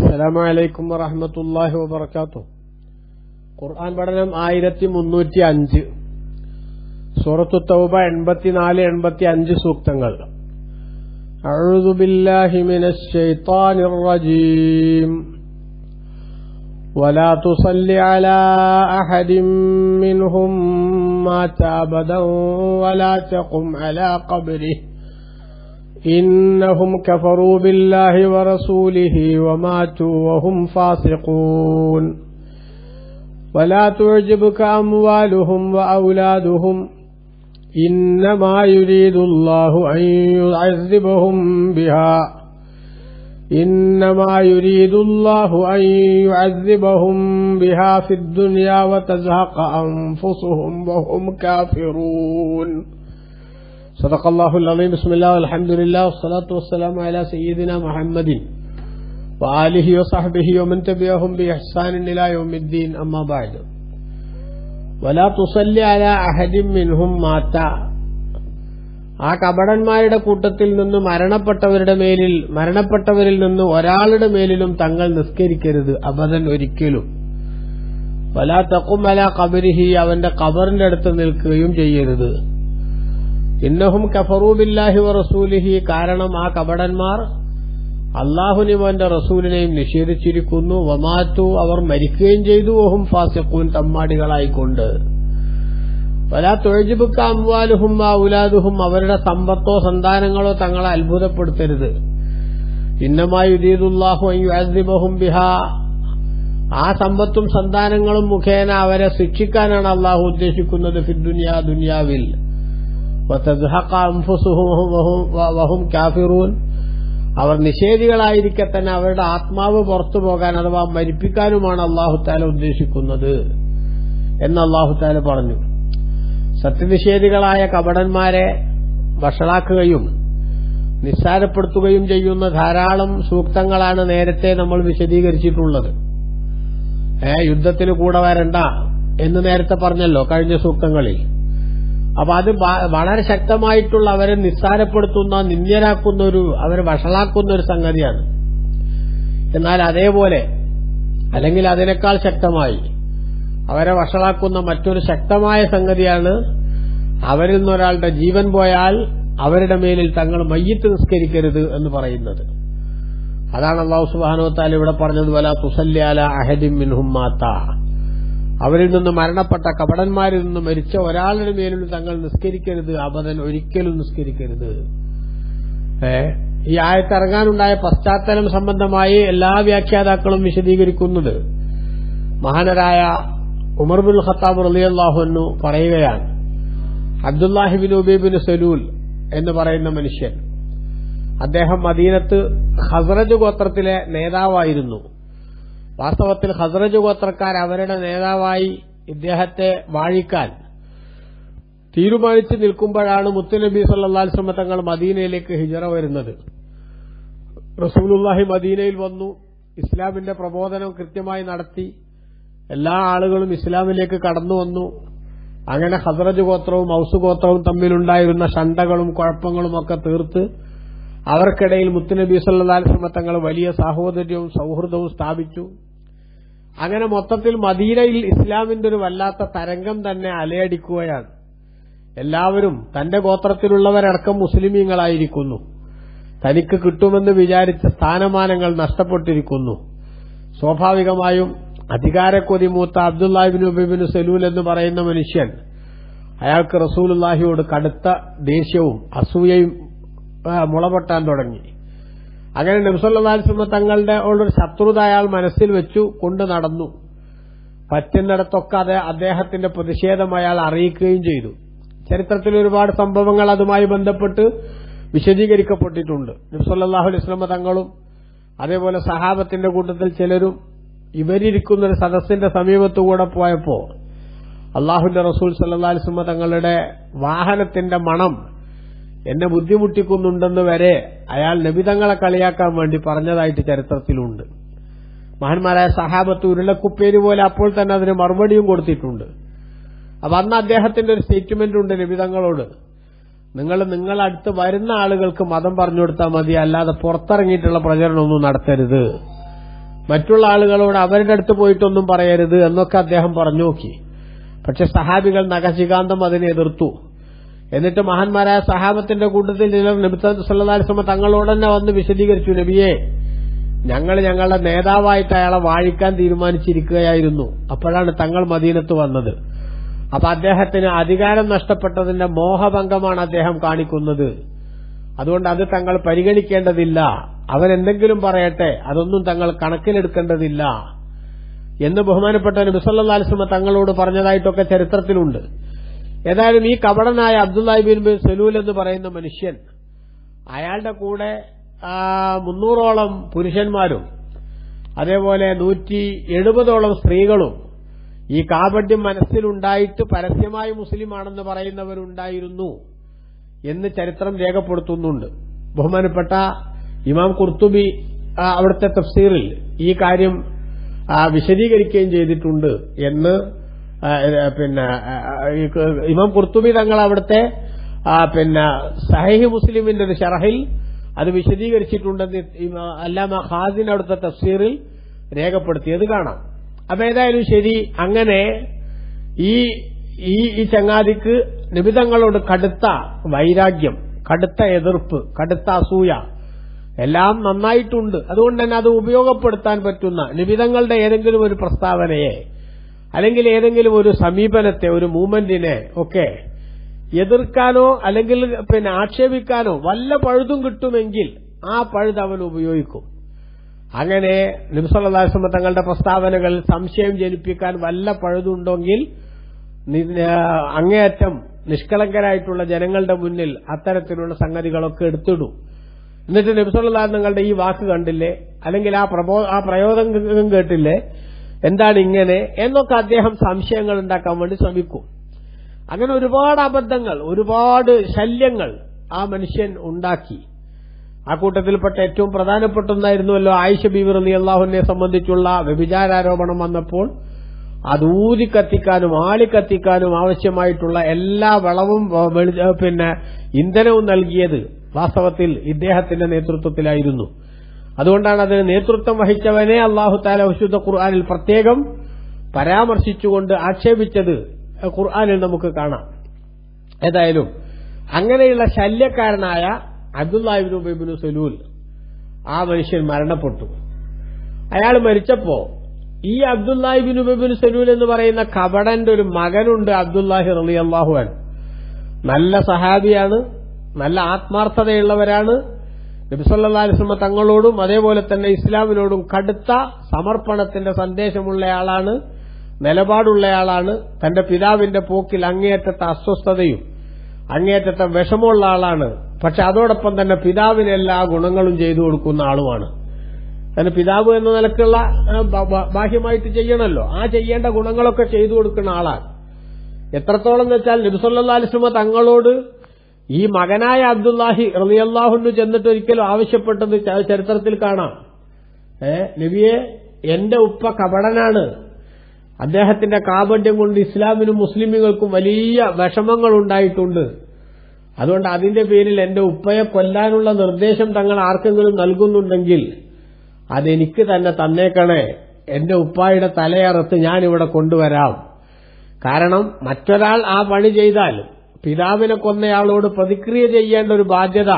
അസ്സലാമു അലൈക്കും വറഹ്മത്തുള്ളാഹി വബറകാതുഹു. ഖുർആൻ പഠനം 1305. സൂറത്തു തൗബ 84-85 സൂക്തങ്ങൾ. അഊദു ബില്ലാഹി മിനശ് ശൈത്വാനിർ റജീം. വലാ തുസല്ലി അലാ അഹദിൻ മിൻഹും മാത അബദൻ വലാ തഖും അലാ ഖബ്രിഹി إنهم كفروا بالله ورسوله وماتوا وهم فاسقون ولا تعجبك أموالهم وأولادهم إنما يريد الله أن يعذبهم بها في الدنيا وتزهق أنفسهم وهم كافرون. صدق الله العظيم. بسم الله والحمد لله والصلاة والسلام على سيدنا محمد وآله وصحبه ومن تبعهم بإحسان إلى يوم الدين. أما بعد. ولا تصلي على أحد منهم مات. ആ കപടന്മാരുടെ കൂട്ടത്തിൽ നിന്ന് മരണപ്പെട്ടവരിൽ നിന്ന് ഒരാളുടെ മേലിലും തങ്ങൾ നിസ്കരിക്കരുത്, അബദൻ ഒരിക്കലും. വലാ തഖും അലാ ഖബ്രിഹി, അവന്റെ ഖബറിന്റെ അടുത്ത് നിൽക്കുകയും ചെയ്യരുത്. ഇന്നഹും കഫറൂ ബില്ലാഹി വറസൂലിഹി, കാരണം ആ കപടന്മാർ അല്ലാഹുവിനെയും അവന്റെ റസൂലിനെയും നിഷേധിച്ചിരിക്കുന്നു. വമാതു, അവർ മരിക്കുകയും ചെയ്തു. വഹും ഫാസിഖൂൻ, തമ്മാടികളായിക്കൊണ്ട്. വലാ തുഅ്ജിബുക അംവാലുഹും വഔലാദുഹും, അവരുടെ സമ്പത്തോ സന്താനങ്ങളോ തങ്ങളെ അത്ഭുതപ്പെടുത്തരുത്. ഇന്നമാ യുരീദുല്ലാഹു അൻ യുഅദ്ദിബഹും ബിഹാ, ആ സമ്പത്തും സന്താനങ്ങളും മുഖേന അവരെ ശിക്ഷിക്കാനാണ് അല്ലാഹു ഉദ്ദേശിക്കുന്നത്. ഫിദ്ദുനിയാ, ദുനിയാവിൽ. വതസ്ഹഖ അൻഫുസുഹും വഹും കാഫിറൂൻ, അവർ നിഷേധികളായിരിക്കെ തന്നെ അവരുടെ ആത്മാവ് പുറത്തു പോകാൻ അഥവാ മരിപ്പിക്കാനുമാണ് അല്ലാഹു തആല ഉദ്ദേശിക്കുന്നത് എന്ന് അല്ലാഹു തആല പറഞ്ഞു. സത്യനിഷേധികളായ കപടന്മാരെ വഷളാക്കുകയും നിസ്സാരപ്പെടുത്തുകയും ചെയ്യുന്ന ധാരാളം സൂക്തങ്ങളാണ് നേരത്തെ നമ്മൾ വിശദീകരിച്ചിട്ടുള്ളത്. യുദ്ധത്തിന് കൂടെ വരണ്ട എന്ന് നേരത്തെ പറഞ്ഞല്ലോ കഴിഞ്ഞ സൂക്തങ്ങളിൽ. അപ്പൊ അത് വളരെ ശക്തമായിട്ടുള്ള അവരെ നിസ്സാരപ്പെടുത്തുന്ന, നിന്ദ്യരാക്കുന്ന അവരെ വഷളാക്കുന്ന ഒരു സംഗതിയാണ്. എന്നാൽ അതേപോലെ അല്ലെങ്കിൽ അതിനേക്കാൾ ശക്തമായി അവരെ വഷളാക്കുന്ന മറ്റൊരു ശക്തമായ സംഗതിയാണ് അവരിൽ നിന്നൊരാളുടെ ജീവൻ പോയാൽ അവരുടെ മേലിൽ തങ്ങൾ മയ്യിത്ത് നിസ്കരിക്കരുത് എന്ന് പറയുന്നത്. അതാണ് അല്ലാഹു സുബ്ഹാനഹു വ തആല ഇവിടെ പറഞ്ഞത്. വലാ തുസല്ലി അലാ അഹദിൻ മിൻഹും മാത, അവരിൽ നിന്ന് മരണപ്പെട്ട കപടന്മാരിൽ നിന്ന് മരിച്ച ഒരാളുടെ മേലും തങ്ങൾ നിസ്കരിക്കരുത്, അബദൻ ഒരിക്കലും നിസ്കരിക്കരുത്. ഈ ആയത്തിറങ്ങാനുണ്ടായ പശ്ചാത്തലം സംബന്ധമായി എല്ലാ വ്യാഖ്യാതാക്കളും വിശദീകരിക്കുന്നത് മഹാനരായ ഉമർ ബിൻ ഖത്താബ് റളിയല്ലാഹു അൻഹു പറയുകയാണ്. Abdullahi bin Ubayy bin Salul എന്ന് പറയുന്ന മനുഷ്യൻ, അദ്ദേഹം മദീനത്ത് ഖസ്റജ് ഗോത്രത്തിലെ നേതാവായിരുന്നു. വാസ്തവത്തിൽ ഖസ്റജ് ഗോത്രക്കാർ അവരുടെ നേതാവായി ഇദ്ദേഹത്തെ വാഴിക്കാൻ തീരുമാനിച്ചു നിൽക്കുമ്പോഴാണ് മുത്തുനബി സല്ലല്ലാഹു അലൈഹി വസല്ലം തങ്ങൾ മദീനയിലേക്ക് ഹിജറ വരുന്നത്. റസൂലുള്ളാഹി മദീനയിൽ വന്നു, ഇസ്ലാമിന്റെ പ്രബോധനം കൃത്യമായി നടത്തി, എല്ലാ ആളുകളും ഇസ്ലാമിലേക്ക് കടന്നു വന്നു. അങ്ങനെ ഖസ്റജ് ഗോത്രവും ഔസ് ഗോത്രവും തമ്മിലുണ്ടായിരുന്ന ഷണ്ടകളും കുഴപ്പങ്ങളും ഒക്കെ തീർത്ത് അവർക്കിടയിൽ മുത്തുനബി സല്ലല്ലാഹു അലൈഹി വസല്ലം തങ്ങൾ വലിയ സാഹോദര്യവും സൌഹൃദവും സ്ഥാപിച്ചു. അങ്ങനെ മൊത്തത്തിൽ മദീനയിൽ ഇസ്ലാമിന്റെ ഒരു വല്ലാത്ത തരംഗം തന്നെ അലയടിക്കുകയാണ്. എല്ലാവരും തന്റെ ഗോത്രത്തിലുള്ളവരടക്കം മുസ്ലിമീങ്ങളായിരിക്കുന്നു. തനിക്ക് കിട്ടുമെന്ന് വിചാരിച്ച സ്ഥാനമാനങ്ങൾ നഷ്ടപ്പെട്ടിരിക്കുന്നു. സ്വാഭാവികമായും അധികാരക്കൊതി മൂത്ത Abdullahi bin Ubayy bin Salul എന്ന് പറയുന്ന മനുഷ്യൻ, അയാൾക്ക് റസൂലുള്ളാഹിയോട് കടുത്ത ദേഷ്യവും അസൂയയും മുളപൊട്ടാൻ തുടങ്ങി. അങ്ങനെ നബി സല്ലല്ലാഹു അലൈഹി വസല്ലം തങ്ങളുടെ ഒരു ശത്രുത അയാൾ മനസ്സിൽ വെച്ചു കൊണ്ട് നടന്നു. പറ്റുന്നിടത്തൊക്കെ അദ്ദേഹത്തിന്റെ പ്രതിഷേധം അയാൾ അറിയിക്കുകയും ചെയ്തു. ചരിത്രത്തിൽ ഒരുപാട് സംഭവങ്ങൾ അതുമായി ബന്ധപ്പെട്ട് വിശദീകരിക്കപ്പെട്ടിട്ടുണ്ട്. നബി സല്ലല്ലാഹു അലൈഹി വസല്ലം തങ്ങളും അതേപോലെ സഹാബത്തിന്റെ കൂട്ടത്തിൽ ചിലരും ഇവരിയ്ക്കുന്ന ഒരു സദസ്സിന്റെ സമീപത്തുകൂടെ പോയപ്പോ അല്ലാഹുവിന്റെ റസൂൽ സല്ലല്ലാഹു അലൈഹി വസല്ലം തങ്ങളുടെ വാഹനത്തിന്റെ മണം എന്നെ ബുദ്ധിമുട്ടിക്കുന്നുണ്ടെന്ന് വരെ അയാൾ നബിതങ്ങളെ കളിയാക്കാൻ വേണ്ടി പറഞ്ഞതായിട്ട് ചരിത്രത്തിലുണ്ട്. മഹാന്മാരായ സഹാബത്ത് ഉരുളക്കുപ്പേര് പോലെ അപ്പോൾ തന്നെ അതിന് മറുപടിയും കൊടുത്തിട്ടുണ്ട്. അപ്പൊ അന്ന് അദ്ദേഹത്തിന്റെ ഒരു സ്റ്റേറ്റ്മെന്റ് ഉണ്ട് നബിതങ്ങളോട്, നിങ്ങളടുത്ത് വരുന്ന ആളുകൾക്ക് മതം പറഞ്ഞു കൊടുത്താൽ മതി, അല്ലാതെ പുറത്തിറങ്ങിയിട്ടുള്ള പ്രചരണമൊന്നും നടത്തരുത് മറ്റുള്ള ആളുകളോട് അവരുടെ അടുത്ത് പോയിട്ടൊന്നും പറയരുത് എന്നൊക്കെ അദ്ദേഹം പറഞ്ഞു നോക്കി. പക്ഷെ സഹാബികൾ നഖശികാന്തം അതിനെ എതിർത്തു. എന്നിട്ട് മഹാന്മാരായ സഹാബത്തിന്റെ കൂട്ടത്തിൽ ചിലർ നബി സല്ലല്ലാഹു അലൈഹി വസല്ലം തങ്ങളോട് തന്നെ വന്ന് വിശദീകരിച്ചു, നബിയെ, ഞങ്ങൾ ഞങ്ങളുടെ നേതാവായിട്ട് അയാളെ വാഴിക്കാൻ തീരുമാനിച്ചിരിക്കുകയായിരുന്നു. അപ്പോഴാണ് തങ്ങൾ മദീനത്ത് വന്നത്. അപ്പൊ അദ്ദേഹത്തിന് അധികാരം നഷ്ടപ്പെട്ടതിന്റെ മോഹഭംഗമാണ് അദ്ദേഹം കാണിക്കുന്നത്. അതുകൊണ്ട് അത് തങ്ങൾ പരിഗണിക്കേണ്ടതില്ല. അവരെന്തെങ്കിലും പറയട്ടെ, അതൊന്നും തങ്ങൾ കണക്കിലെടുക്കേണ്ടതില്ല എന്ന് ബഹുമാനപ്പെട്ട നബി സല്ലല്ലാഹു അലൈഹി വസല്ലം തങ്ങളോട് പറഞ്ഞതായിട്ടൊക്കെ ചരിത്രത്തിലുണ്ട്. ഏതായാലും ഈ കപടനായ അബ്ദുല്ലാഹി ബിൻ സലൂൽ എന്ന് പറയുന്ന മനുഷ്യൻ, അയാളുടെ കൂടെ 300ഓളം പുരുഷന്മാരും അതേപോലെ 170ഓളം സ്ത്രീകളും ഈ കാപട്യം മനസ്സിലുണ്ടായിട്ട് പരസ്യമായി മുസ്ലിമാണെന്ന് പറയുന്നവരുണ്ടായിരുന്നു എന്ന് ചരിത്രം രേഖപ്പെടുത്തുന്നുണ്ട്. ബഹുമാനപ്പെട്ട ഇമാം ഖുർത്തുബി അവിടുത്തെ തഫ്സീറിൽ ഈ കാര്യം വിശദീകരിക്കുകയും ചെയ്തിട്ടുണ്ട് എന്ന് ഇമാം ഖുർത്തുബി തങ്ങൾ അവിടുത്തെ സഹീഹ് മുസ്ലിമിന്റെ ഒരു ശറഹിൽ അത് വിശദീകരിച്ചിട്ടുണ്ടെന്ന് അല്ലാമ ഖാസിൻ അവിടുത്തെ തഫ്സീറിൽ രേഖപ്പെടുത്തിയത് കാണാം. അപ്പൊ ഏതായാലും ശരി, അങ്ങനെ ഈ ചങ്ങാതിക്ക് നിബിതങ്ങളോട് കടുത്ത വൈരാഗ്യം, കടുത്ത എതിർപ്പ്, കടുത്ത അസൂയ എല്ലാം നന്നായിട്ടുണ്ട്. അതുകൊണ്ട് തന്നെ അത് ഉപയോഗപ്പെടുത്താൻ പറ്റുന്ന നിബിതങ്ങളുടെ ഏതെങ്കിലും ഒരു പ്രസ്താവനയെ അല്ലെങ്കിൽ ഏതെങ്കിലും ഒരു സമീപനത്തെ, ഒരു മൂവ്മെന്റിനെ ഒക്കെ എതിർക്കാനോ അല്ലെങ്കിൽ ആക്ഷേപിക്കാനോ വല്ല പഴുതും കിട്ടുമെങ്കിൽ ആ പഴുത് അവൻ ഉപയോഗിക്കും. അങ്ങനെ നബി സല്ലല്ലാഹു അലൈഹി വസല്ലം തങ്ങളുടെ പ്രസ്താവനകൾ സംശയം ജനിപ്പിക്കാൻ വല്ല പഴുതുണ്ടെങ്കിൽ അങ്ങേയറ്റം നിഷ്കളങ്കരായിട്ടുള്ള ജനങ്ങളുടെ മുന്നിൽ അത്തരത്തിലുള്ള സംഗതികളൊക്കെ എടുത്തിടും. എന്നിട്ട് നബി സല്ലല്ലാഹു അലൈഹി വസല്ലം തങ്ങളുടെ ഈ വാക്ക് കണ്ടില്ലേ, അല്ലെങ്കിൽ ആ പ്രയോഗം കേട്ടില്ലേ, എന്താണ് ഇങ്ങനെ എന്നൊക്കെ അദ്ദേഹം സംശയങ്ങൾ ഉണ്ടാക്കാൻ വേണ്ടി ശ്രമിക്കും. അങ്ങനെ ഒരുപാട് അബദ്ധങ്ങൾ, ഒരുപാട് ശല്യങ്ങൾ ആ മനുഷ്യൻ ഉണ്ടാക്കി. ആ കൂട്ടത്തിൽപ്പെട്ട ഏറ്റവും പ്രധാനപ്പെട്ട ഒന്നായിരുന്നുവല്ലോ ആയിഷ ബീവി റളിയല്ലാഹു അൻഹയെ സംബന്ധിച്ചുള്ള വ്യഭിചാരോപണം വന്നപ്പോൾ അത് ഊതിക്കത്തിക്കാനും ആളിക്കത്തിക്കാനും ആവശ്യമായിട്ടുള്ള എല്ലാ വളവും ഇന്ധനവും നൽകിയത് വാസ്തവത്തിൽ ഇദ്ദേഹത്തിന്റെ നേതൃത്വത്തിലായിരുന്നു. അതുകൊണ്ടാണ് അതിന് നേതൃത്വം വഹിച്ചവനെ അല്ലാഹു തആല വിശുദ്ധ ഖുർആനിൽ പ്രത്യേകം പരാമർശിച്ചുകൊണ്ട് ആക്ഷേപിച്ചത് ഖുർആനിൽ നമുക്ക് കാണാം. ഏതായാലും അങ്ങനെയുള്ള ശല്യക്കാരനായ അബ്ദുല്ലാഹി ഇബ്നു ഉബൈ ഇബ്നു സലൂൽ ആ മനുഷ്യൻ മരണപ്പെട്ടു. അയാൾ മരിച്ചപ്പോ ഈ അബ്ദുല്ലാഹി ഇബ്നു ഉബൈ ഇബ്നു സലൂൽ എന്ന് പറയുന്ന കപടന്റെ ഒരു മകനുണ്ട്, അബ്ദുല്ലാഹി റളിയല്ലാഹു അൻഹു. നല്ല സഹാബിയാണ്, നല്ല ആത്മാർത്ഥതയുള്ളവരാണ്. നബി സല്ലല്ലാഹു അലൈഹി വസല്ലം തങ്ങളോടും അതേപോലെ തന്നെ ഇസ്ലാമിനോടും കടുത്ത സമർപ്പണത്തിന്റെ സന്ദേശമുള്ളയാളാണ്, നിലപാടുള്ളയാളാണ്. തന്റെ പിതാവിന്റെ പോക്കിൽ അങ്ങേയറ്റത്തെ അസ്വസ്ഥതയും അങ്ങേയറ്റത്തെ വിഷമമുള്ള ആളാണ്. പക്ഷെ അതോടൊപ്പം തന്നെ പിതാവിന് എല്ലാ ഗുണങ്ങളും ചെയ്തു കൊടുക്കുന്ന ആളുമാണ്. അതിന് പിതാവ് എന്ന നിലക്കുള്ള ബാഹ്യമായിട്ട് ചെയ്യണമല്ലോ, ആ ചെയ്യേണ്ട ഗുണങ്ങളൊക്കെ ചെയ്തു കൊടുക്കുന്ന ആളാണ്. എത്രത്തോളം എന്ന് വെച്ചാൽ നബി സല്ലല്ലാഹു അലൈഹി വസല്ലം തങ്ങളോട് ഈ മകനായ അബ്ദുല്ലാഹി റളിയല്ലാഹു അൻഹു ചെന്നിട്ട് ഒരിക്കലും ആവശ്യപ്പെട്ടത് ചരിത്രത്തിൽ കാണാം. നബിയെ, എന്റെ ഉപ്പ കപടനാണ്, അദ്ദേഹത്തിന്റെ കാപട്യം കൊണ്ട് ഇസ്ലാമിനും മുസ്ലിമുകൾക്കും വലിയ വിഷമങ്ങൾ ഉണ്ടായിട്ടുണ്ട്. അതുകൊണ്ട് അതിന്റെ പേരിൽ എന്റെ ഉപ്പയെ കൊല്ലാനുള്ള നിർദ്ദേശം തങ്ങൾ ആർക്കെങ്കിലും നൽകുന്നുണ്ടെങ്കിൽ അതെനിക്ക് തന്നെ തന്നേക്കണേ. എന്റെ ഉപ്പായുടെ തലയറുത്ത് ഞാനിവിടെ കൊണ്ടുവരാം. കാരണം മറ്റൊരാൾ ആ പണി ചെയ്താൽ പിതാവിനെ കൊന്നയാളോട് പ്രതിക്രിയ ചെയ്യേണ്ട ഒരു ബാധ്യത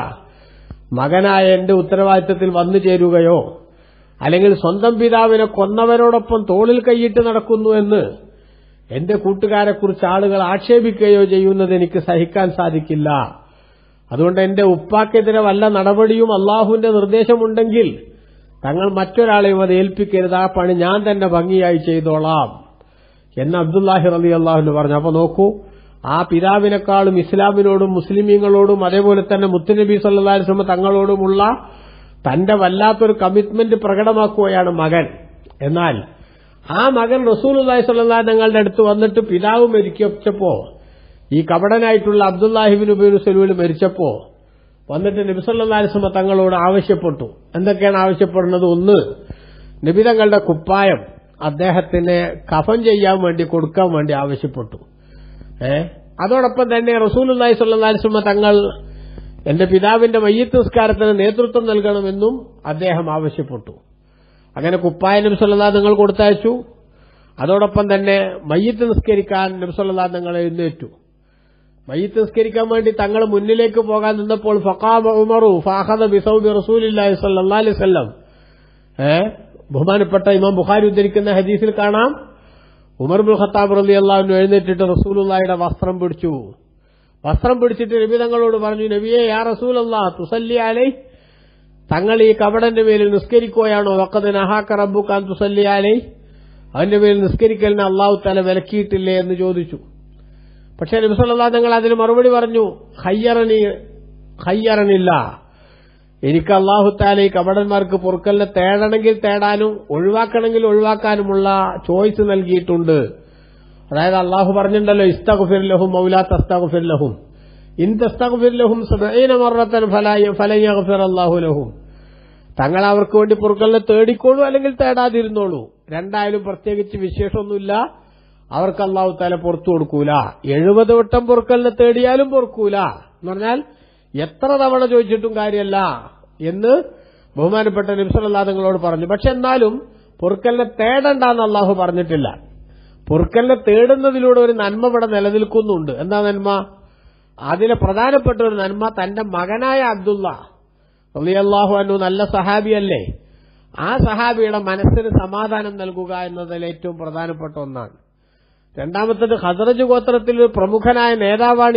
മകനായ എന്റെ ഉത്തരവാദിത്തത്തിൽ വന്നു ചേരുകയോ അല്ലെങ്കിൽ സ്വന്തം പിതാവിനെ കൊന്നവരോടൊപ്പം തോളിൽ കൈയിട്ട് നടക്കുന്നു എന്ന് എന്റെ കൂട്ടുകാരെക്കുറിച്ച് ആളുകൾ ആക്ഷേപിക്കുകയോ ചെയ്യുന്നത് എനിക്ക് സഹിക്കാൻ സാധിക്കില്ല. അതുകൊണ്ട് എന്റെ ഉപ്പാക്കെതിരെ വല്ല നടപടിയും അള്ളാഹുവിന്റെ നിർദ്ദേശമുണ്ടെങ്കിൽ തങ്ങൾ മറ്റൊരാളെയും അത് ഏൽപ്പിക്കരുത്, ആ പണി ഞാൻ തന്നെ ഭംഗിയായി ചെയ്തോളാം എന്ന് അബ്ദുല്ലാഹി റളിയല്ലാഹു അൻഹു പറഞ്ഞു. അപ്പൊ നോക്കൂ, ആ പിതാവിനെക്കാളും ഇസ്ലാമിനോടും മുസ്ലിമീങ്ങളോടും അതേപോലെ തന്നെ മുത്തുനബി സല്ലല്ലാഹു അലൈഹി വസല്ലം തങ്ങളോടുമുള്ള തന്റെ വല്ലാത്തൊരു കമ്മിറ്റ്മെന്റ് പ്രകടമാക്കുകയാണ് മകൻ. എന്നാൽ ആ മകൻ റസൂലുള്ളാഹി സ്വല്ലല്ലാഹു അലൈഹി തങ്ങളുടെ അടുത്ത് വന്നിട്ട് പിതാവ് മരിക്കപ്പോ, ഈ കപടനായിട്ടുള്ള അബ്ദുല്ലാഹി ഇബ്നു ഉബൈ ഇബ്നു സലൂൽ മരിച്ചപ്പോ വന്നിട്ട് നബി സല്ലല്ലാഹു അലൈഹി വസല്ലം തങ്ങളോട് ആവശ്യപ്പെട്ടു. എന്തൊക്കെയാണ് ആവശ്യപ്പെടുന്നത്? ഒന്ന്, നബി തങ്ങളുടെ കുപ്പായം അദ്ദേഹത്തിന് കഫൻ ചെയ്യാൻ വേണ്ടി കൊടുക്കാൻ വേണ്ടി ആവശ്യപ്പെട്ടു. അതോടൊപ്പം തന്നെ റസൂലുള്ളാഹി സ്വല്ലല്ലാഹു അലൈഹി വസല്ലം തങ്ങൾ എന്റെ പിതാവിന്റെ മയ്യിത്ത് നിസ്കാരത്തിന് നേതൃത്വം നൽകണമെന്നും അദ്ദേഹം ആവശ്യപ്പെട്ടു. അങ്ങനെ കുപ്പായ നബി സല്ലല്ലാഹു അലൈഹി നിങ്ങൾ കൊടുത്തയച്ചു. അതോടൊപ്പം തന്നെ മയ്യിത്ത് നിസ്കരിക്കാൻ നബി സല്ലല്ലാഹു അലൈഹി നിങ്ങൾ എഴുന്നേറ്റു. മയ്യിത്ത് നിസ്കരിക്കാൻ വേണ്ടി തങ്ങൾ മുന്നിലേക്ക് പോകാൻ നിന്നപ്പോൾ ഫഖാമ ഉമറു ഫഅഖദ ബിസൗബി റസൂലില്ലാഹി സ്വല്ലല്ലാഹു അലൈഹി വസല്ലം. ബഹുമാനപ്പെട്ട ഇമാം ബുഖാരി ഉദ്ധരിക്കുന്ന ഹദീസിൽ കാണാം, ഉമർ ഇബ്നുൽ ഖത്താബ് റളിയല്ലാഹു അൻഹു എഴുന്നേറ്റിട്ട് റസൂലുള്ളാഹിയുടെ വസ്ത്രം പിടിച്ചു. വസ്ത്രം പിടിച്ചിട്ട് നബി തങ്ങളോട് പറഞ്ഞു, നബിയെ യാ റസൂലല്ലാഹ് തുസല്ലി അലൈഹി, തങ്ങൾ ഈ കബടന്റെ മേലിൽ നിസ്കരിക്കുകയാണോ? വഖദ് നഹാക റബ്ബുക അൻ തുസല്ലി അലൈഹി, അവന്റെ മേലിൽ നിസ്കരിക്കലിന് അല്ലാഹു തആല വിലക്കിയിട്ടില്ലേ എന്ന് ചോദിച്ചു. പക്ഷേ നബി സല്ലല്ലാഹു അലൈഹി വസല്ലം അതിന് മറുപടി പറഞ്ഞു, ഖയ്യറനില്ല, എനിക്ക് അല്ലാഹു തആല ഈ കപടന്മാർക്ക് പൊറുക്കലിനെ തേടണമെങ്കിൽ തേടാനും ഒഴിവാക്കണമെങ്കിൽ ഒഴിവാക്കാനുമുള്ള ചോയ്സ് നൽകിയിട്ടുണ്ട്. അതായത് അല്ലാഹു പറഞ്ഞിട്ടുണ്ടല്ലോ, ഇസ്തഗ്ഫിർ ലഹും ഔ ലാ തസ്തഗ്ഫിർ ലഹും ഇൻ തസ്തഗ്ഫിർ ലഹും 70 മറത്തൻ ഫലൻ യഗ്ഫിർ അല്ലാഹു ലഹും. തങ്ങൾ അവർക്ക് വേണ്ടി പൊറുക്കലിനെ തേടിക്കോളൂ അല്ലെങ്കിൽ തേടാതിരുന്നോളൂ, രണ്ടായാലും പ്രത്യേകിച്ച് വിശേഷമൊന്നുമില്ല, അവർക്ക് അല്ലാഹു തആല പുറത്തു കൊടുക്കൂല. 70 വട്ടം പൊറുക്കലിനെ തേടിയാലും പൊറുക്കൂല എന്ന് പറഞ്ഞാൽ എത്ര തവണ ചോദിച്ചിട്ടും കാര്യമല്ല എന്ന് ബഹുമാനപ്പെട്ട നബി സല്ലല്ലാഹു അലൈഹി വസല്ലം പറഞ്ഞു. പക്ഷെ എന്നാലും പൊറുക്കലിനെ തേടണ്ടെന്ന് അല്ലാഹു പറഞ്ഞിട്ടില്ല. പൊറുക്കലിനെ തേടുന്നതിലൂടെ ഒരു നന്മ ഇവിടെ നിലനിൽക്കുന്നുണ്ട്. എന്താ നന്മ? അതിലെ പ്രധാനപ്പെട്ട ഒരു നന്മ, തന്റെ മകനായ അബ്ദുള്ള റളിയല്ലാഹു അൻഹു നല്ല സഹാബിയല്ലേ, ആ സഹാബിയുടെ മനസ്സിന് സമാധാനം നൽകുക എന്നതിൽ ഏറ്റവും പ്രധാനപ്പെട്ട ഒന്നാണ്. രണ്ടാമത്തേത്, ഖസ്റജ് ഗോത്രത്തിൽ ഒരു പ്രമുഖനായ നേതാവാണ്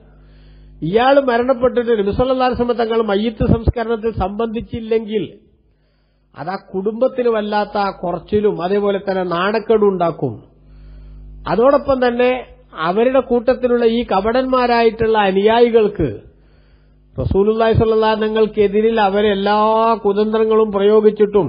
ഇയാൾ മരണപ്പെട്ടിട്ട് നബി സല്ലല്ലാഹു അലൈഹി വസല്ലം തങ്ങൾ മയ്യിത്ത് സംസ്കരണത്തിൽ സംബന്ധിച്ചില്ലെങ്കിൽ അത് ആ കുടുംബത്തിന് വല്ലാത്ത കുറച്ചിലും അതേപോലെ തന്നെ നാണക്കേടും ഉണ്ടാക്കും. അതോടൊപ്പം തന്നെ അവരുടെ കൂട്ടത്തിലുള്ള ഈ കപടന്മാരായിട്ടുള്ള അനുയായികൾക്ക് റസൂലുള്ളാഹി സ്വല്ലല്ലാഹു അലൈഹി തങ്ങൾക്കെതിരിൽ അവരെല്ലാ കുതന്ത്രങ്ങളും പ്രയോഗിച്ചിട്ടും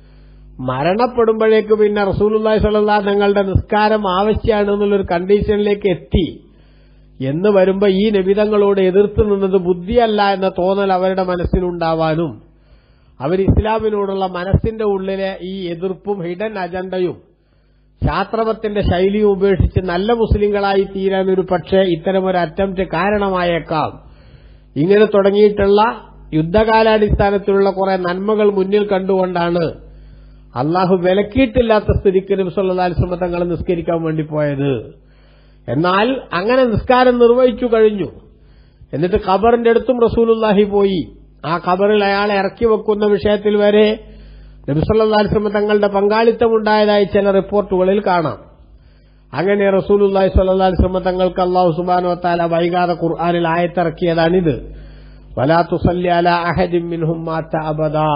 മരണപ്പെടുമ്പോഴേക്ക് പിന്നെ റസൂലുള്ളാഹി സ്വല്ലല്ലാഹു അലൈഹി തങ്ങളുടെ നിസ്കാരം ആവശ്യമാണ് എന്നുള്ളൊരു കണ്ടീഷനിലേക്ക് എത്തി എന്ന് വരുമ്പോൾ ഈ നബിതങ്ങളോട് എതിർത്ത് നിന്നത് ബുദ്ധിയല്ല എന്ന തോന്നൽ അവരുടെ മനസ്സിലുണ്ടാവാനും അവർ ഇസ്ലാമിനോടുള്ള മനസ്സിന്റെ ഉള്ളിലെ ഈ എതിർപ്പും ഹിഡൻ അജണ്ടയും ശാസ്ത്രവത്തിന്റെ ശൈലിയും ഉപേക്ഷിച്ച് നല്ല മുസ്ലിങ്ങളായി തീരാൻ ഒരു പക്ഷേ ഇത്തരമൊരു അറ്റംപ്റ്റ് കാരണമായേക്കാം. ഇങ്ങനെ തുടങ്ങിയിട്ടുള്ള യുദ്ധകാലാടിസ്ഥാനത്തിലുള്ള കുറെ നന്മകൾ മുന്നിൽ കണ്ടുകൊണ്ടാണ് അള്ളാഹു വിലക്കിയിട്ടില്ലാത്ത സ്ഥിതിക്ക് നബി സല്ലല്ലാഹു അലൈഹി വസല്ലം തങ്ങൾ നിസ്കരിക്കാൻ വേണ്ടി പോയത്. എന്നാൽ അങ്ങനെ നിസ്കാരം നിർവഹിച്ചു കഴിഞ്ഞു. എന്നിട്ട് ഖബറിന്റെ അടുത്തും റസൂലുള്ളാഹി പോയി. ആ ഖബറിൽ അയാളെ ഇറക്കി വെക്കുന്ന വിഷയത്തിൽ വരെ നബി സല്ലല്ലാഹു അലൈഹി വസല്ലം തങ്ങളുടെ പങ്കാളിത്തമുണ്ടായതായി ചില റിപ്പോർട്ടുകളിൽ കാണാം. അങ്ങനെ റസൂലുള്ളാഹി സ്വല്ലല്ലാഹു അലൈഹി വസല്ലം തങ്ങൾക്ക് അല്ലാഹു സുബ്ഹാനഹു വ തആല വൈകാതെ ഖുർആനിൽ ആയത്തിറക്കിയതാണിത്. വലാ തുസല്ലി അലാ അഹദിൻ മിൻഹും മാത അബദാ,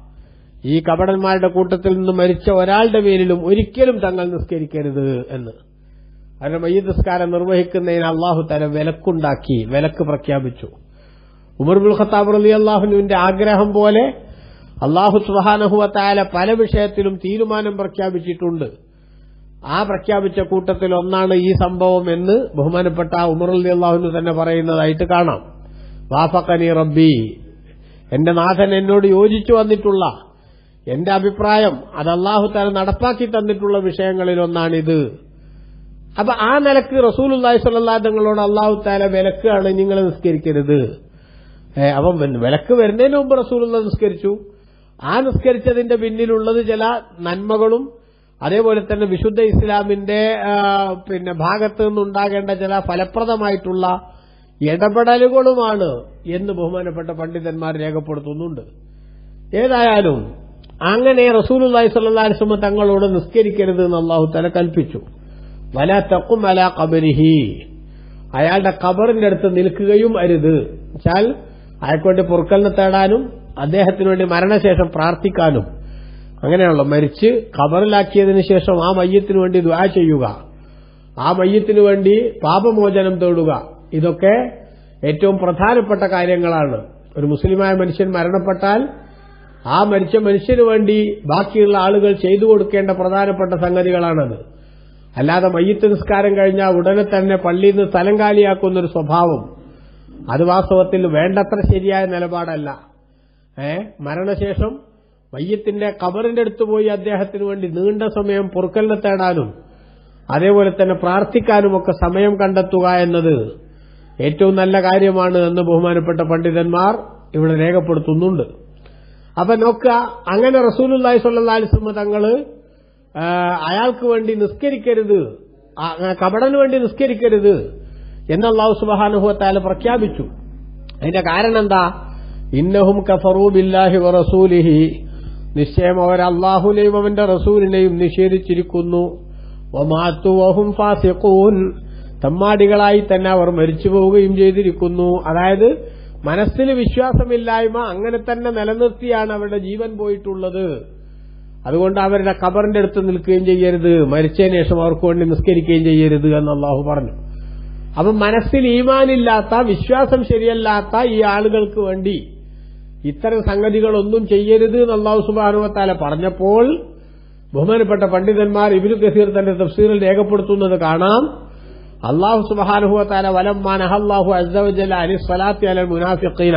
ഈ കപടന്മാരുടെ കൂട്ടത്തിൽ നിന്ന് മരിച്ച ഒരാളുടെ പേരിലും ഒരിക്കലും തങ്ങൾ നിസ്കരിക്കരുത് എന്ന്. അവരുടെ മയ്യിത്ത് നിസ്കാരം നിർവഹിക്കുന്നതിന് അല്ലാഹു തആല വിലക്കുണ്ടാക്കി, വിലക്ക് പ്രഖ്യാപിച്ചു. ഉമർ ഇബ്നുൽ ഖത്താബ് റളിയല്ലാഹു അൻഹുവിന്റെ ആഗ്രഹം പോലെ അല്ലാഹു സുബ്ഹാനഹു വ തആല പല വിഷയത്തിലും തീരുമാനം പ്രഖ്യാപിച്ചിട്ടുണ്ട്. ആ പ്രഖ്യാപിച്ച കൂട്ടത്തിൽ ഒന്നാണ് ഈ സംഭവം എന്ന് ബഹുമാനപ്പെട്ട ഉമർ റളിയല്ലാഹു അൻഹു തന്നെ പറയുന്നതായിട്ട് കാണാം. വാഫഖനി റബ്ബി, എന്റെ നാഥൻ എന്നോട് യോജിച്ചു വന്നിട്ടുള്ള എന്റെ അഭിപ്രായം അത് അല്ലാഹു തആല നടപ്പാക്കി തന്നിട്ടുള്ള വിഷയങ്ങളിൽ ഒന്നാണിത്. അപ്പൊ ആ നിലക്ക് റസൂലുള്ളാഹി സ്വല്ലല്ലാഹു അലൈഹി വസല്ലം അല്ലാഹു തആല വിലക്കാണ്, നിങ്ങൾ നിസ്കരിക്കരുത്. അപ്പം വിലക്ക് വരുന്നതിന് മുമ്പ് റസൂലുള്ളാഹി നിസ്കരിച്ചു. ആ നിസ്കരിച്ചതിന്റെ പിന്നിലുള്ളത് ചില നന്മകളും അതേപോലെ തന്നെ വിശുദ്ധ ഇസ്ലാമിന്റെ ഭാഗത്ത് നിന്നുണ്ടാകേണ്ട ചില ഫലപ്രദമായിട്ടുള്ള ഇടപെടലുകളുമാണ് എന്ന് ബഹുമാനപ്പെട്ട പണ്ഡിതന്മാർ രേഖപ്പെടുത്തുന്നുണ്ട്. ഏതായാലും അങ്ങനെ റസൂലുള്ളാഹി സ്വല്ലല്ലാഹു അലൈഹി വസല്ലം തങ്ങളോട് നിസ്കരിക്കരുത് എന്ന് അല്ലാഹു തആല കൽപ്പിച്ചു. വലാ തഖും അലാ ഖബരിഹി, അയാളുടെ ഖബറിന്റെ അടുത്ത് നിൽക്കുകയും അരുത്. വെച്ചാൽ അയാൾക്ക് വേണ്ടി പൊറുക്കലിനെ തേടാനും അദ്ദേഹത്തിന് വേണ്ടി മരണശേഷം പ്രാർത്ഥിക്കാനും, അങ്ങനെയാണല്ലോ മരിച്ച് ഖബറിലാക്കിയതിനു ശേഷം ആ മയ്യത്തിന് വേണ്ടി ദുആ ചെയ്യുക, ആ മയ്യത്തിന് വേണ്ടി പാപമോചനം തേടുക, ഇതൊക്കെ ഏറ്റവും പ്രധാനപ്പെട്ട കാര്യങ്ങളാണ്. ഒരു മുസ്ലിമായ മനുഷ്യൻ മരണപ്പെട്ടാൽ ആ മരിച്ച മനുഷ്യന് വേണ്ടി ബാക്കിയുള്ള ആളുകൾ ചെയ്തു കൊടുക്കേണ്ട പ്രധാനപ്പെട്ട സംഗതികളാണത്. അല്ലാതെ മയ്യിത്ത് നിസ്കാരം കഴിഞ്ഞാൽ ഉടനെ തന്നെ പള്ളിയിൽ നിന്ന് സ്ഥലം കാലിയാക്കുന്നൊരു സ്വഭാവം അത് വാസ്തവത്തിൽ വേണ്ടത്ര ശരിയായ നിലപാടല്ല. മരണശേഷം മയ്യത്തിന്റെ ഖബറിന്റെ അടുത്ത് പോയി അദ്ദേഹത്തിന് വേണ്ടി നീണ്ട സമയം പൊറുക്കലിനെ തേടാനും അതേപോലെ തന്നെ പ്രാർത്ഥിക്കാനുമൊക്കെ സമയം കണ്ടെത്തുക എന്നത് ഏറ്റവും നല്ല കാര്യമാണ് എന്ന് ബഹുമാനപ്പെട്ട പണ്ഡിതന്മാർ ഇവിടെ രേഖപ്പെടുത്തുന്നുണ്ട്. അപ്പൊ നോക്കുക, അങ്ങനെ റസൂലുള്ളാഹി സ്വല്ലല്ലാഹു അലൈഹി വസല്ലം തങ്ങള് അയാൾക്ക് വേണ്ടി നിസ്കരിക്കരുത്, കപടന് വേണ്ടി നിസ്കരിക്കരുത് എന്ന് അല്ലാഹു സുബ്ഹാനഹു വ തആല പ്രഖ്യാപിച്ചു. അതിന്റെ കാരണം എന്താ? ഇന്നഹും കഫറൂ ബില്ലാഹി വ റസൂലിഹി, നിശ്ചയം അവർ അല്ലാഹുവിനെയും അവന്റെ റസൂലിനെയും നിഷേധിച്ചിരിക്കുന്നു. വമാതു വഹും ഫാസിഖൂൻ, തമ്മാടികളായി തന്നെ അവർ മരിച്ചു പോവുകയും ചെയ്തിരിക്കുന്നു. അതായത് മനസ്സിൽ വിശ്വാസമില്ലായ്മ അങ്ങനെ തന്നെ നിലനിർത്തിയാണ് അവരുടെ ജീവൻ പോയിട്ടുള്ളത്. അതുകൊണ്ട് അവരുടെ ഖബറിന്റെ അടുത്ത് നിൽക്കുകയും ചെയ്യരുത്, മരിച്ചതിന് ശേഷം അവർക്ക് വേണ്ടി നിസ്കരിക്കുകയും ചെയ്യരുത് എന്ന് അല്ലാഹു പറഞ്ഞു. അപ്പം മനസ്സിൽ ഈമാനില്ലാത്ത, വിശ്വാസം ശരിയല്ലാത്ത ഈ ആളുകൾക്ക് വേണ്ടി ഇത്തരം സംഗതികളൊന്നും ചെയ്യരുത് എന്ന് അല്ലാഹു സുബ്ഹാനഹു വ തആല പറഞ്ഞപ്പോൾ ബഹുമാനപ്പെട്ട പണ്ഡിതന്മാർ ഇബ്നു കസീർ തന്റെ തഫ്സീറിൽ രേഖപ്പെടുത്തുന്നത് കാണാം. അല്ലാഹു സുബ്ഹാനഹു വ തആല വലമ്മാ നഹല്ലാഹു അസ്സ വജല്ല അനി സ്വലാത്തി അലൽ മുനാഫിഖീന,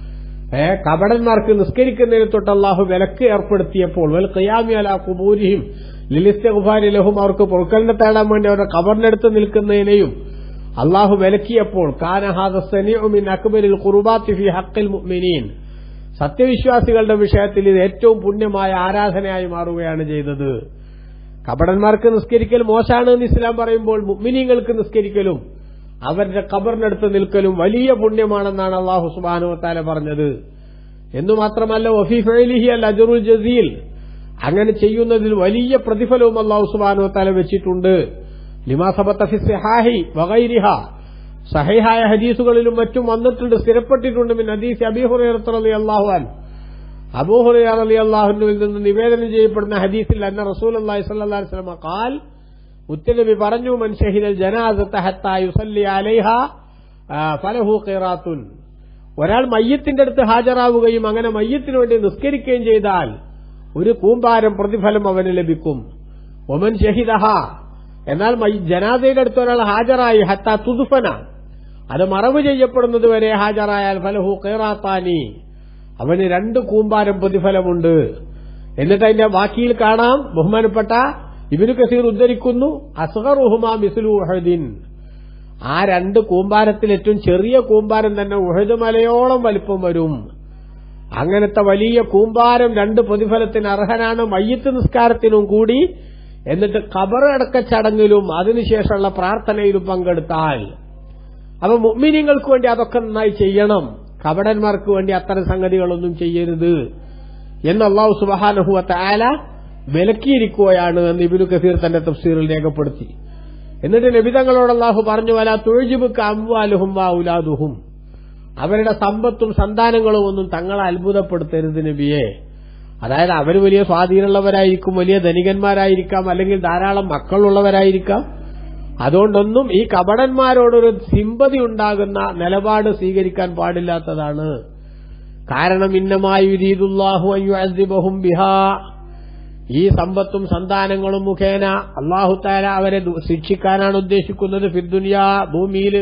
കപടന്മാർക്ക് നിസ്കരിക്കുന്നതിന് തൊട്ട് അല്ലാഹു വിലക്ക് ഏർപ്പെടുത്തിയപ്പോൾ, വൽ ഖിയാമി അലാ ഖുബൂരിഹിം ലിലിസ്തിഗ്ഫാരി ലഹും, അവർക്ക് പൊറുക്കലിനെ തേടാൻ വേണ്ടി അവരുടെ ഖബറിനടുത്ത് നിൽക്കുന്നതിനെയും അല്ലാഹു വിലക്കിയപ്പോൾ, കാന ഹാദ സനീഉ മിൻ അക്ബരിൽ ഖുർബാത്തി ഫീ ഹഖ്ഖിൽ മുഅ്മിനീൻ, സത്യവിശ്വാസികളുടെ വിഷയത്തിൽ ഇത് ഏറ്റവും പുണ്യമായ ആരാധനയായി മാറുകയാണ് ചെയ്തത്. കപടന്മാർക്ക് നിസ്കരിക്കൽ മോശമാണ് എന്ന് ഇസ്ലാം പറയുമ്പോൾ, മുഅ്മിനീങ്ങൾക്ക് നിസ്കരിക്കലും അവരുടെ ഖബറിനടുത്ത് നിൽക്കലും വലിയ പുണ്യമാണെന്നാണ് അല്ലാഹു സുബ്ഹാനഹു വ തആല പറഞ്ഞത്. എന്നുമാത്രമല്ല വഫീ ഫഇലിഹി അൽ അജ്റുൽ ജസീൽ, അങ്ങനെ ചെയ്യുന്നതിൽ വലിയ പ്രതിഫലവും അല്ലാഹു സുബ്ഹാനഹു വ തആല വെച്ചിട്ടുണ്ട്. ലിമാ സബത ഫി സിഹാഹി വഗൈരിഹാ, സഹീഹായ ഹദീസുകളിലും മറ്റും വന്നിട്ടുണ്ട്, സ്ഥിരപ്പെട്ടിട്ടുണ്ട്. മിൻ ഹദീസ് അബീ ഹുറൈറ റളിയല്ലാഹു അൻഹു, അബൂ ഹുറൈറ റളിയല്ലാഹു അൻഹുവിൽ നിന്ന് നിവേദനം ചെയ്യപ്പെടുന്ന ഹദീസിൽ അന്ന റസൂലുള്ളാഹി സ്വല്ലല്ലാഹു അലൈഹി വസല്ലം ഖാൽ, മുത്തനബി പറഞ്ഞു, മൻ ഷഹിദൽ ജനാസത ഹത്താ യുസല്ലി അലൈഹാ ഫലഹു ഖിറാത്തുൻ, ഒരാൾ മയ്യത്തിന്റെ അടുത്ത് ഹാജരാവുകയും അങ്ങനെ മയ്യത്തിനു വേണ്ടി നിസ്കരിക്കുകയും ചെയ്താൽ ഒരു കൂമ്പാരം പ്രതിഫലം അവന് ലഭിക്കും. ഒമൻ ഷഹിദഹ, എന്നാൽ ജനാസയുടെ അടുത്ത് ഒരാൾ ഹാജരായി ഹത്താ തുദ്ഫന, അത് മറവ് ചെയ്യപ്പെടുന്നത് വരെ ഹാജരായാൽ ഫലഹു ഖിറാത്താനി, അവന് 2 കൂമ്പാരം പ്രതിഫലമുണ്ട്. എന്നിട്ട് അതിന്റെ ബാക്കിയിൽ കാണാം, ബഹുമാനപ്പെട്ട ഇബ്നു കസീർ ഉദ്ധരിക്കുന്നു, അസ്ഗറുഹുമാ മിസ്ലു ഉഹദിൻ, ആ 2 കൂമ്പാരത്തിൽ ഏറ്റവും ചെറിയ കൂമ്പാരം തന്നെ ഉഹദ് മലയോളം വലിപ്പം വരും. അങ്ങനത്തെ വലിയ കൂമ്പാരം 2 പ്രതിഫലത്തിന് അർഹനാണ് മയ്യിത്ത് നിസ്കാരത്തിനും കൂടി. എന്നിട്ട് ഖബർ അടക്ക ചടങ്ങിലും അതിനുശേഷമുള്ള പ്രാർത്ഥനയിലും പങ്കെടുത്താൽ, അപ്പൊ മുഅ്മിനീങ്ങൾക്ക് വേണ്ടി അതൊക്കെ നന്നായി ചെയ്യണം, കപടന്മാർക്ക് വേണ്ടി അത്തരം സംഗതികളൊന്നും ചെയ്യരുത് എന്ന് അല്ലാഹു സുബ്ഹാനഹു വ തആല വിലക്കിയിരിക്കുകയാണ് എന്ന് ഇബ്നു കസീർ തന്റെ തഫ്സീറിൽ രേഖപ്പെടുത്തി. എന്നിട്ട് നബി തങ്ങളോട് അല്ലാഹു പറഞ്ഞു, വലാ തുഅ്ജിബുക അംവാലുഹും വഔലാദുഹും, അവരുടെ സമ്പത്തും സന്താനങ്ങളും ഒന്നും തങ്ങളെ അത്ഭുതപ്പെടുത്തരുത് നബിയെ. അതായത് അവർ വലിയ സ്വാധീനമുള്ളവരായിരിക്കും, വലിയ ധനികന്മാരായിരിക്കാം, അല്ലെങ്കിൽ ധാരാളം മക്കളുള്ളവരായിരിക്കാം. അതുകൊണ്ടൊന്നും ഈ കപടന്മാരോടൊരു സിമ്പതി ഉണ്ടാകുന്ന നിലപാട് സ്വീകരിക്കാൻ പാടില്ലാത്തതാണ്. കാരണം ഇന്നമാ യുരീദുല്ലാഹു അൻ യുഅദ്ദിബഹും ബിഹാ, ഈ സമ്പത്തും സന്താനങ്ങളും മുഖേന അല്ലാഹു തആല അവരെ ശിക്ഷിക്കാനാണ് ഉദ്ദേശിക്കുന്നത്. ഫിദ്ദുനിയാ, ഭൂമിയിൽ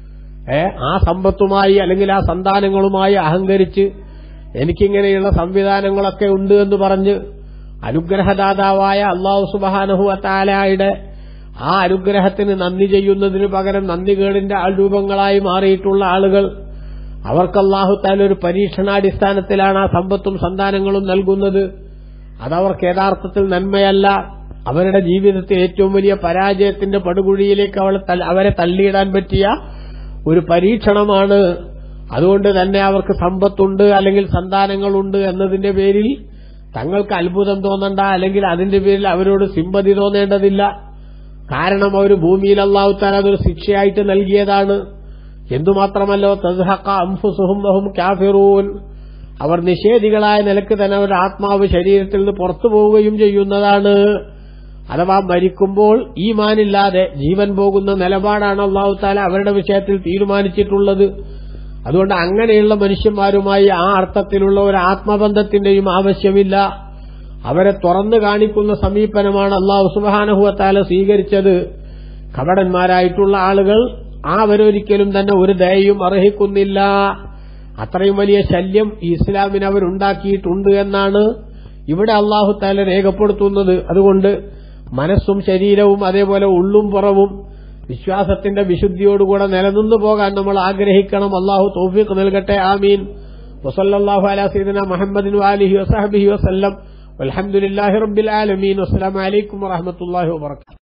ആ സമ്പത്തുമായി അല്ലെങ്കിൽ ആ സന്താനങ്ങളുമായി അഹങ്കരിച്ച് എനിക്കിങ്ങനെയുള്ള സംവിധാനങ്ങളൊക്കെ ഉണ്ട് എന്ന് പറഞ്ഞ് അനുഗ്രഹദാതാവായ അല്ലാഹു സുബ്ഹാനഹു വ തആലയുടെ ആ അനുഗ്രഹത്തിന് നന്ദി ചെയ്യുന്നതിന് പകരം നന്ദികേടിന്റെ ആൾരൂപങ്ങളായി മാറിയിട്ടുള്ള ആളുകൾ, അവർക്ക് അല്ലാഹു തആല ഒരു പരീക്ഷണാടിസ്ഥാനത്തിലാണ് ആ സമ്പത്തും സന്താനങ്ങളും നൽകുന്നത്. അതവർക്ക് യഥാർത്ഥത്തിൽ നന്മയല്ല, അവരുടെ ജീവിതത്തിൽ ഏറ്റവും വലിയ പരാജയത്തിന്റെ പടുകുഴിയിലേക്ക് അവരെ തള്ളിയിടാൻ പറ്റിയ ഒരു പരീക്ഷണമാണ്. അതുകൊണ്ട് തന്നെ അവർക്ക് സമ്പത്തുണ്ട് അല്ലെങ്കിൽ സന്താനങ്ങളുണ്ട് എന്നതിന്റെ പേരിൽ തങ്ങൾക്ക് അത്ഭുതം തോന്നണ്ട, അല്ലെങ്കിൽ അതിന്റെ പേരിൽ അവരോട് സിമ്പതി തോന്നേണ്ടതില്ല. കാരണം അവർ ഭൂമിയിൽ അല്ലാഹു തആല അതൊരു ശിക്ഷയായിട്ട് നൽകിയതാണ്. എന്തുമാത്രമല്ലോ തസ്ഹഖ അൻഫുസുഹും വഹും കാഫിറൂൻ, അവർ നിഷേധികളായ നിലക്ക് തന്നെ അവരുടെ ആത്മാവ് ശരീരത്തിൽ നിന്ന് പുറത്തു പോവുകയും ചെയ്യുന്നതാണ്. അഥവാ മരിക്കുമ്പോൾ ഈമാനില്ലാതെ ജീവൻ പോകുന്ന നിലപാടാണ് അല്ലാഹു തആല അവരുടെ വിഷയത്തിൽ തീരുമാനിച്ചിട്ടുള്ളത്. അതുകൊണ്ട് അങ്ങനെയുള്ള മനുഷ്യന്മാരുമായി ആ അർത്ഥത്തിലുള്ള ഒരു ആത്മബന്ധത്തിന്റെയും ആവശ്യമില്ല. അവരെ തുറന്നു കാണിക്കുന്ന സമീപനമാണ് അല്ലാഹു സുബ്ഹാനഹു വ തആല സ്വീകരിച്ചത്. കപടന്മാരായിട്ടുള്ള ആളുകൾ അവരൊരിക്കലും തന്നെ ഒരു ദയയും അർഹിക്കുന്നില്ല. അത്രയും വലിയ ശല്യം ഇസ്ലാമിന് അവരുണ്ടാക്കിയിട്ടുണ്ട് എന്നാണ് ഇവിടെ അല്ലാഹു തആല രേഖപ്പെടുത്തുന്നത്. അതുകൊണ്ട് മനസ്സും ശരീരവും അതേപോലെ ഉള്ളും പുറവും വിശ്വാസത്തിന്റെ വിശുദ്ധിയോടുകൂടെ നിലനിന്നു പോകാൻ നമ്മൾ ആഗ്രഹിക്കണം. അല്ലാഹു തൗഫീഖ് നൽകട്ടെ. ആമീൻ. വസല്ലല്ലാഹു അലാ സയ്യിദിനാ മുഹമ്മദിൻ വആലിഹി വസഹ്ബിഹി വസല്ലം വൽഹംദുലില്ലാഹി റബ്ബിൽ ആലമീൻ. വസ്സലാമു അലൈക്കും വറഹ്മത്തുള്ളാഹി വബറകാതുഹു.